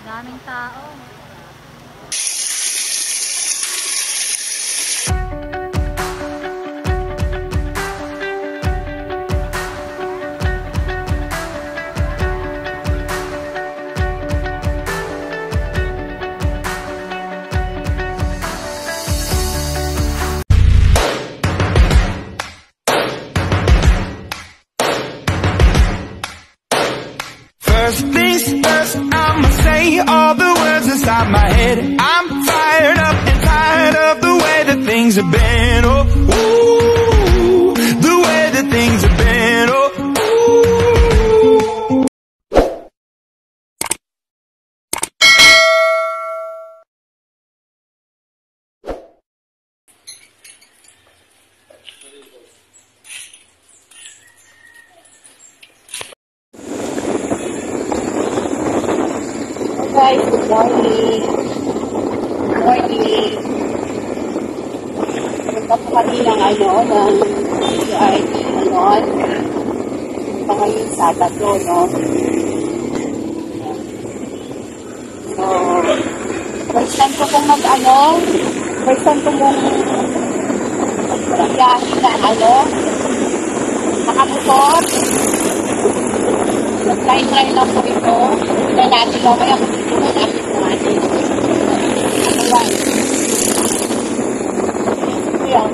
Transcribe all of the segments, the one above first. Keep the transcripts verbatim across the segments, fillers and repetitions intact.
Daming tao. First things first, I'ma say all the words inside my head. I'm fired up and tired of the way that things have been. Oh, ooh, the way that things have been. Oh, ooh. Guys, good morning. Good morning. Punta po kami ng ano, ng C R T, ano, punta ngayong Sabado, no? So, first time ko pong mag, ano, first time ko pong biyahe na, ano, nakamotor. Nag-try-try lang po ito. Ito natin mamaya kung ito na natin natin. Ayan. Ayan.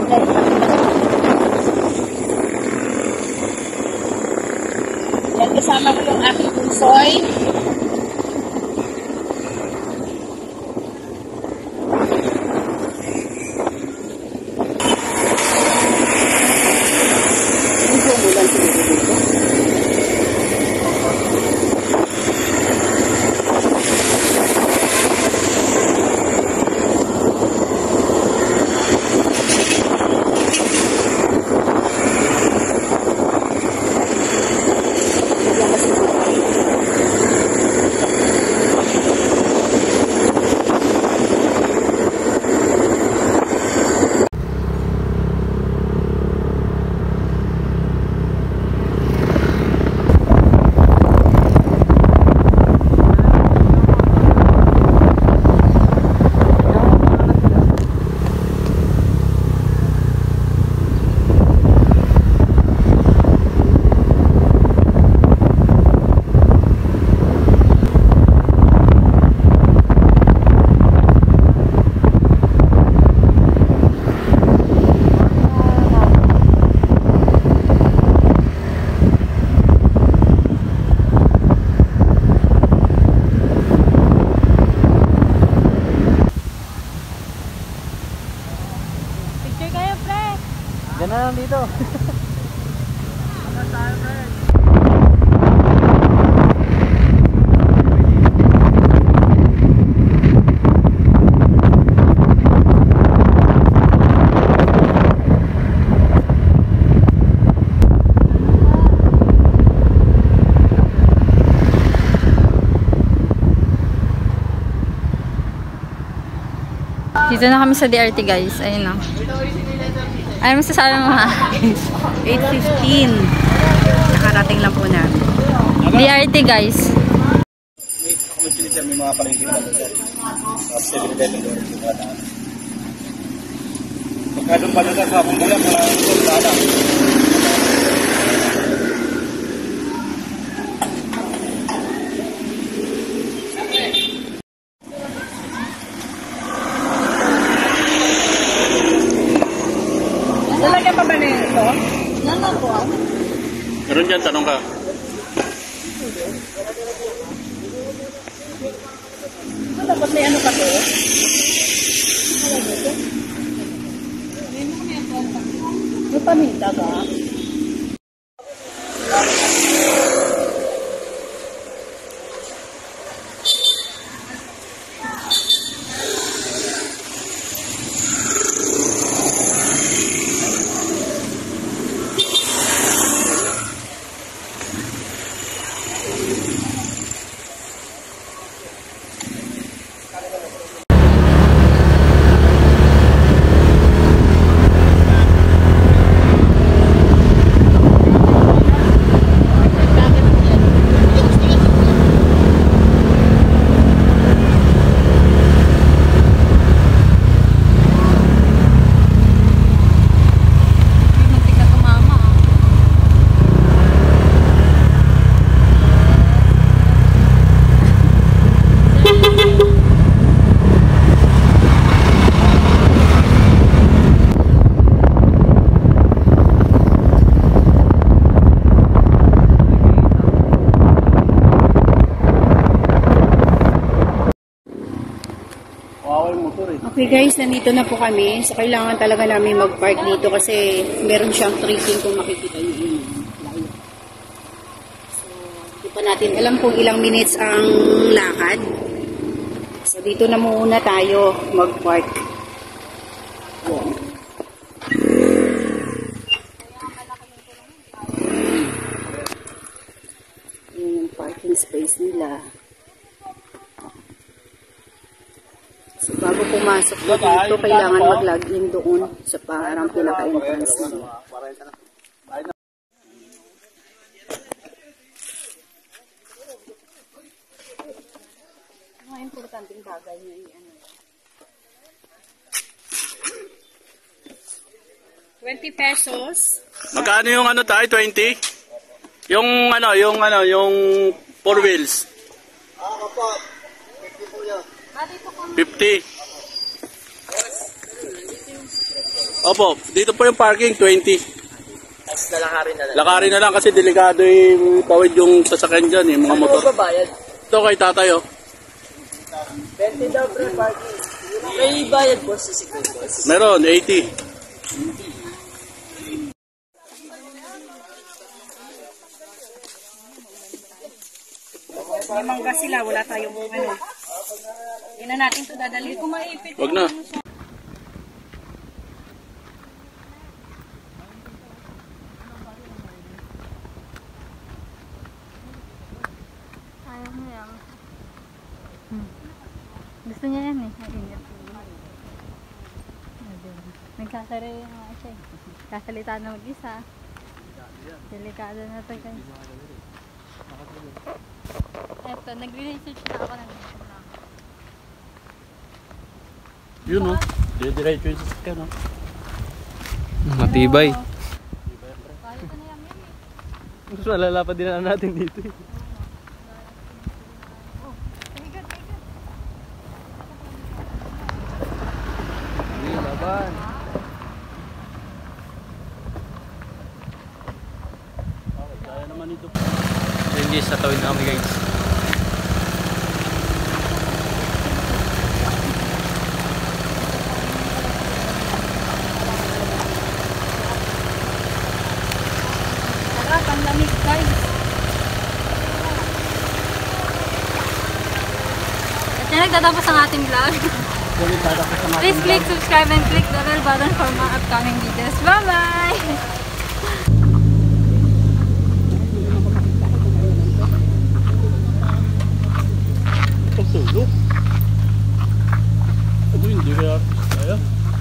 Ayan, kasama ko yung aking bunsoy. Diyan na lang dito. Ano tayo, friend? Dito na kami sa D R T, guys. Ayun na. Ano masasabi mo, ha? eight fifteen. Nakarating lang po na. D R T, guys. May mga palengke na dyan. seven eleven doon yung mga daan. Pagka doon pa na sa kapong mula, maraming doon daan. Lalagyan pa ba na ito? Naman po. Meron dyan, tanong ka. Ano dapat may ano ka to? May paminta ba? Okay guys, nandito na po kami. So kailangan talaga namin mag-park dito kasi meron siyang tripping kung makikita nyo yun. So, hindi pa natin alam kung ilang minutes ang lakad. So dito na muna tayo mag-park. Yan. Yan yung parking space nila. So, bago pumasok po dito, kailangan mag-login doon sa parang pinaka-entrance nila. Mga importanteng bagay nyo i-ano. twenty pesos. Magkano yung ano tayo? twenty? Yung ano, yung ano, yung four wheels. fifty. Opo, dito po yung parking, twenty. Lalakarin na lang. Lakarin na lang kasi delikado yung tawid yung sasakyan dyan, yung mga motor. Ano ba bayad? Ito kay tatay, oh. twenty daw pre parking. May bayad boss sa secret boss. Meron, eighty. May mangga sila, wala tayong ano. Hindi na natin ito dadali. Kung maipit. Wag na. Ayaw mo yan. Hmm. Gusto niya yan eh. Ay, ingat. Nagkasari yung mga siya eh. Kasalita na mag-isa. Delikado na ito guys. Eto, nag-research na ako ng Yun, oh. Diretso yung sasakyan, oh. Matibay. Kaya ko na yan yan eh. Mas malalapad din na natin dito eh. Oh, tigat, tigat. Hindi, laban. Kaya naman ito. Ayun guys, tatawid na kami guys. Sarap, ang lamig guys. At yan nagtatapos ang ating vlog. Please click subscribe and click the bell button for more upcoming videos. Bye-bye! Pagtulog. Ano hindi kaya kaya?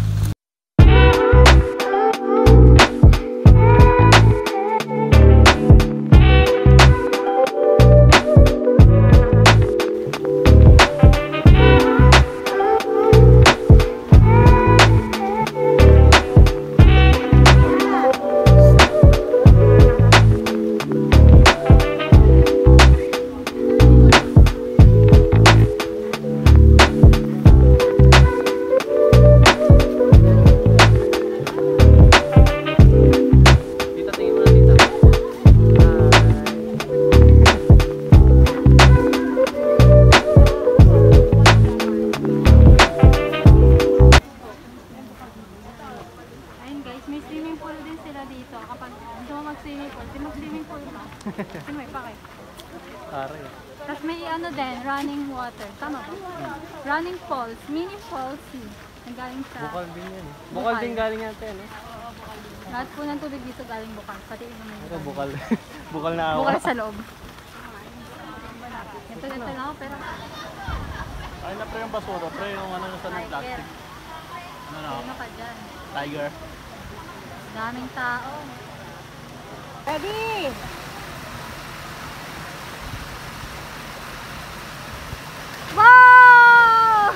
Kasi may pakit. Aray. Tapos may ano din, running water. Tama ba? Running falls. Mini falls. Ang galing sa... Bukal din yan eh. Bukal din galing yan tayo, no? Lahat po ng tubig dito galing bukal. Pati iba may Ito, bukal. Bukal na ako. bukal sa loob. Ito, ito lang ako, pero... Ay na pre yung basura, pre yung ano sa ng plastic. Ano na? Ano ka dyan? Tiger. Daming tao. Ready! Wow!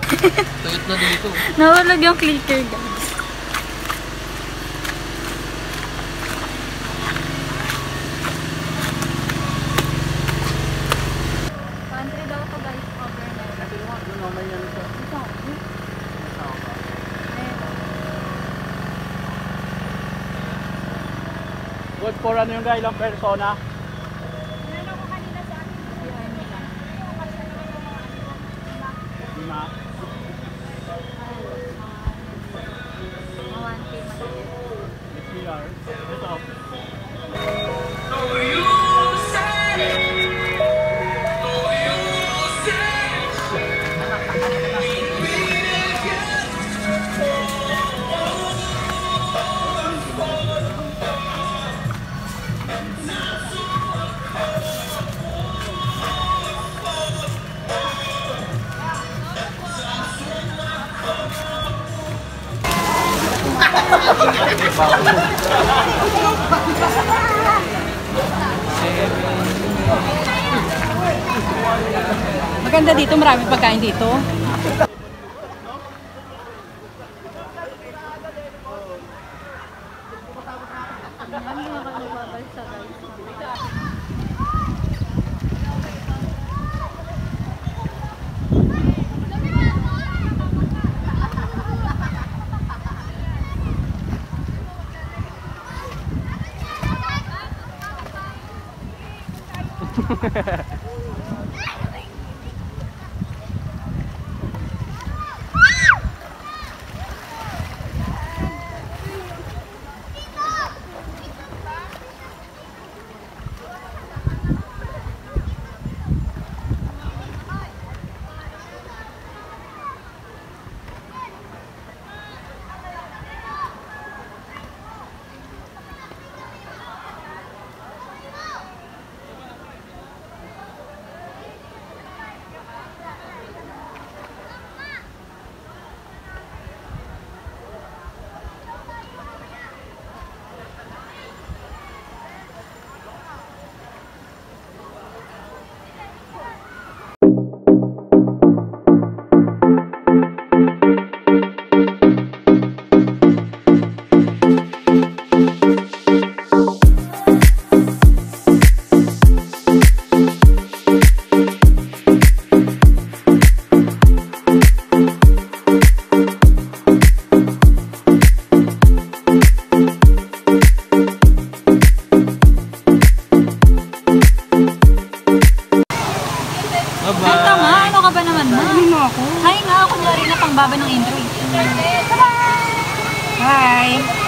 Tuyot na dito. Nahulog yung clicker, guys. Country daw to, guys. Overnight. Good for ano yung ilang persona? Lima. fifty hours. Ito. Maganda dito, marami pagkain dito. Ito nga, ano ka ba naman ma? Hindi mo ako. Hi nga, kunyari na pangbaba ng intro. Bye! Bye!